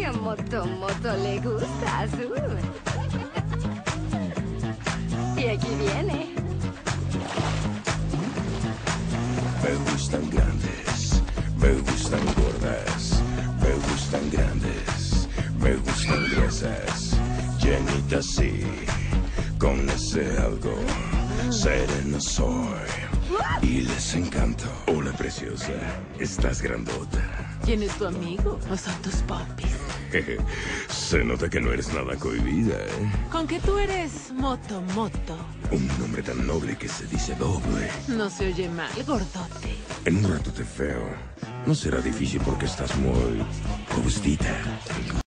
Moto le gusta azul. Y aquí viene. Me gustan grandes, me gustan gordas, me gustan grandes, me gustan gruesas, llenitas sí, con ese algo, sereno soy y les encanto. Hola preciosa, estás grandota. ¿Quién es tu amigo? ¿O son tus popis? Se nota que no eres nada cohibida, ¿eh? Con que tú eres Moto. Un nombre tan noble que se dice doble. No se oye mal, gordote. En un rato te feo. No será difícil porque estás muy robustita.